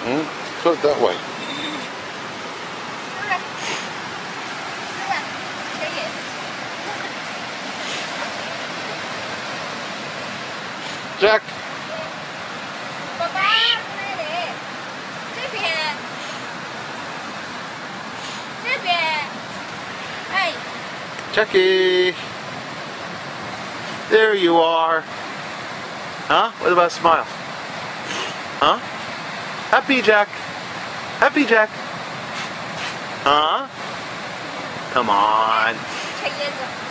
Go that way. Jack. 爸爸，那里，这边，这边，哎。 Jackie. There you are. Huh? What about a smile? Huh? Happy Jack. Happy Jack. Huh? Come on.